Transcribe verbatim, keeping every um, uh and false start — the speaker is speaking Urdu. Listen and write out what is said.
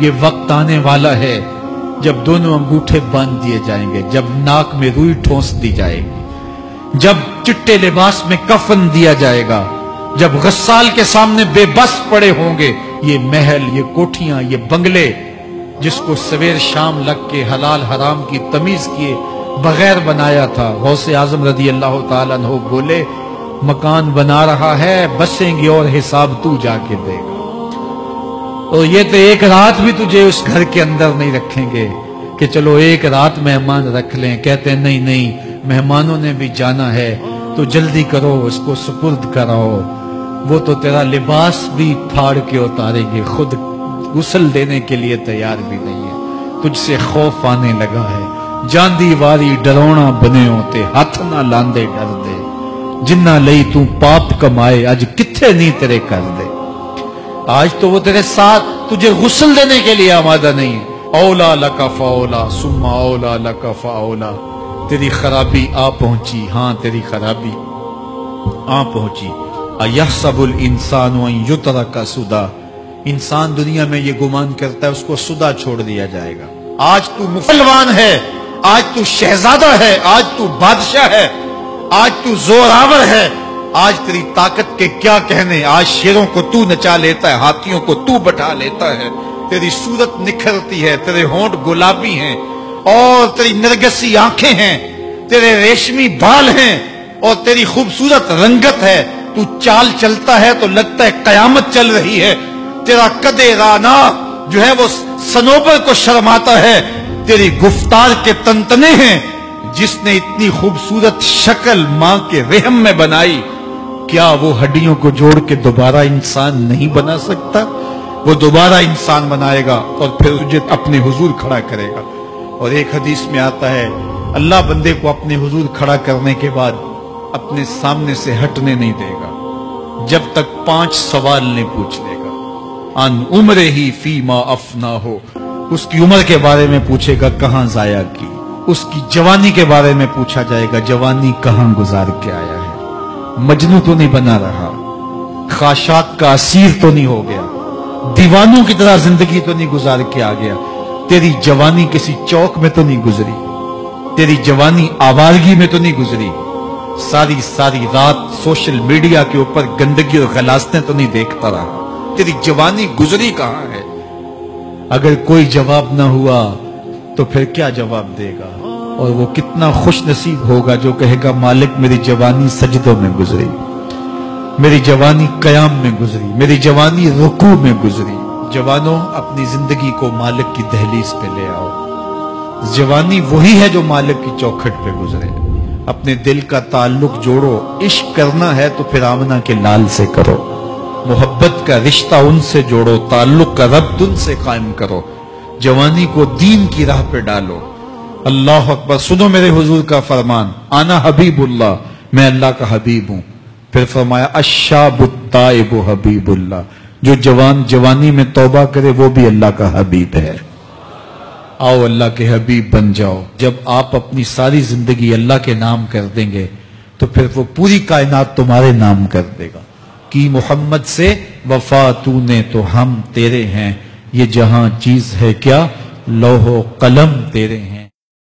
یہ وقت آنے والا ہے جب دونوں انگوٹھے باندھ دیے جائیں گے، جب ناک میں روئی ٹھونس دی جائے گی، جب چٹے لباس میں کفن دیا جائے گا، جب غسال کے سامنے بے بس پڑے ہوں گے یہ محل، یہ کوٹھیاں، یہ بنگلے جس کو سویر شام لگ کے حلال حرام کی تمیز کیے بغیر بنایا تھا۔ غوث اعظم رضی اللہ تعالیٰ عنہ بولے مکان بنا رہا ہے، بسیں گے اور حساب تو جا کے دے گا، اور یہ تو ایک رات بھی تجھے اس گھر کے اندر نہیں رکھیں گے کہ چلو ایک رات مہمان رکھ لیں۔ کہتے ہیں نہیں نہیں، مہمانوں نے بھی جانا ہے تو جلدی کرو، اس کو سپرد کراؤ، وہ تو تیرا لباس بھی پھاڑ کے اتاریں گے، خود غسل دینے کے لیے تیار بھی نہیں ہے، تجھ سے خوف آنے لگا ہے، جاندی واری ڈرونا بنے ہوتے، ہاتھ نہ لاندے ڈر دے، جنہ لئی تو پاپ کمائے اج کتھے نہیں تیرے کر دے۔ آج تو وہ تیرے ساتھ تجھے غسل دینے کے لیے آمادہ نہیں ہے۔ اولا لکا فاولا ثم اولا لکا فاولا، تیری خرابی آ پہنچی، ہاں تیری خرابی آ پہنچی۔ ایحسب الانسان ان یترک سدی، انسان دنیا میں یہ گمان کرتا ہے اس کو سدا چھوڑ دیا جائے گا۔ آج تو مسلمان ہے، آج تو شہزادہ ہے، آج تو بادشاہ ہے، آج تو زوراور ہے، آج تیری طاقت کے کیا کہنے، آج شیروں کو تو نچا لیتا ہے، ہاتھیوں کو تو بٹھا لیتا ہے، تیری صورت نکھرتی ہے، تیرے ہونٹ گلابی ہیں اور تیری نرگسی آنکھیں ہیں، تیرے ریشمی بال ہیں اور تیری خوبصورت رنگت ہے، تو چال چلتا ہے تو لگتا ہے قیامت چل رہی ہے، تیرا قدِ رانا جو ہے وہ صنوبر کو شرماتا ہے، تیری گفتار کے تنتنے ہیں، جس نے اتنی خوبصورت شکل ماں کے رحم میں بنائی، کیا وہ ہڈیوں کو جوڑ کے دوبارہ انسان نہیں بنا سکتا؟ وہ دوبارہ انسان بنائے گا اور پھر تجھے اپنے حضور کھڑا کرے گا۔ اور ایک حدیث میں آتا ہے اللہ بندے کو اپنے حضور کھڑا کرنے کے بعد اپنے سامنے سے ہٹنے نہیں دے گا جب تک پانچ سوال نہیں پوچھ لے گا۔ ان عمرہ ہی فیما افنا ہو، اس کی عمر کے بارے میں پوچھے گا کہاں ضائع کی، اس کی جوانی کے بارے میں پوچھا جائے گا جوانی کہاں گزار کے آیا ہے، مجنوں تو نہیں بنا رہا، خواہشات کا اسیر تو نہیں ہو گیا، دیوانوں کی طرح زندگی تو نہیں گزار کے آ گیا، تیری جوانی کسی چوک میں تو نہیں گزری، تیری جوانی آوارگی میں تو نہیں گزری، ساری ساری رات سوشل میڈیا کے اوپر گندگی اور غلاظتیں تو نہیں دیکھتا رہا، تیری جوانی گزری کہاں ہے؟ اگر کوئی جواب نہ ہوا تو پھر کیا جواب دے گا؟ اور وہ کتنا خوش نصیب ہوگا جو کہے گا مالک میری جوانی سجدوں میں گزری، میری جوانی قیام میں گزری، میری جوانی رکوع میں گزری۔ جوانوں اپنی زندگی کو مالک کی دہلیز پہ لے آؤ، جوانی وہی ہے جو مالک کی چوکھٹ پہ گزرے۔ اپنے دل کا تعلق جوڑو، عشق کرنا ہے تو پھر آمنہ کے لال سے کرو، محبت کا رشتہ ان سے جوڑو، تعلق کا ربط ان سے قائم کرو، جوانی کو دین کی راہ پہ ڈالو۔ اللہ اکبر، سنو میرے حضور کا فرمان، انا حبیب اللہ، میں اللہ کا حبیب ہوں۔ پھر فرمایا الشاب التائب حبیب اللہ، جو جوان جوانی میں توبہ کرے وہ بھی اللہ کا حبیب ہے۔ آؤ اللہ کے حبیب بن جاؤ۔ جب آپ اپنی ساری زندگی اللہ کے نام کر دیں گے تو پھر وہ پوری کائنات تمہارے نام کر دے گا۔ کی محمد سے وفا تو نے تو ہم تیرے ہیں، یہ جہاں چیز ہے کیا لوح و قلم تیرے ہیں۔